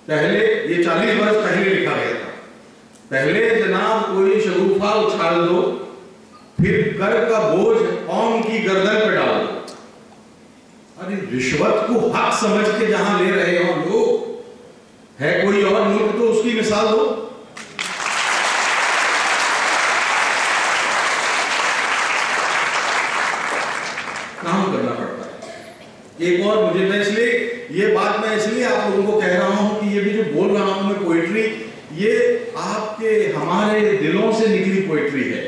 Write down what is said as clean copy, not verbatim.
पहले ये 40 वर्ष पहले लिखा गया था। पहले जनाब कोई शगुफा उछाल दो, फिर कर का बोझ कौम की गर्दन पे डाल दो। अरे रिश्वत को हक समझ के जहां ले रहे हो लोग, है कोई और मुल्क तो उसकी मिसाल दो। काम करना पड़ता है। एक और मुझे, मैं इसलिए ये बात मैं इसलिए आप लोगों को कह रहा हूं कि ये भी जो बोल रहा हूं मैं पोइट्री, ये आपके हमारे दिलों से निकली पोइट्री है।